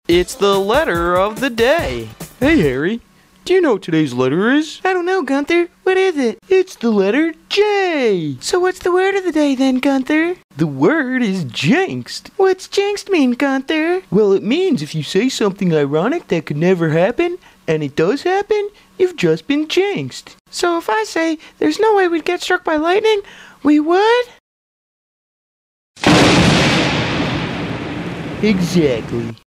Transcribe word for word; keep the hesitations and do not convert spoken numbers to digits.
It's the letter of the day. Hey, Harry. Do you know what today's letter is? I don't know, Gunther. What is it? It's the letter J. So what's the word of the day then, Gunther? The word is jinxed. What's jinxed mean, Gunther? Well, it means if you say something ironic that could never happen, and it does happen, you've just been jinxed. So if I say there's no way we'd get struck by lightning, we would? Exactly.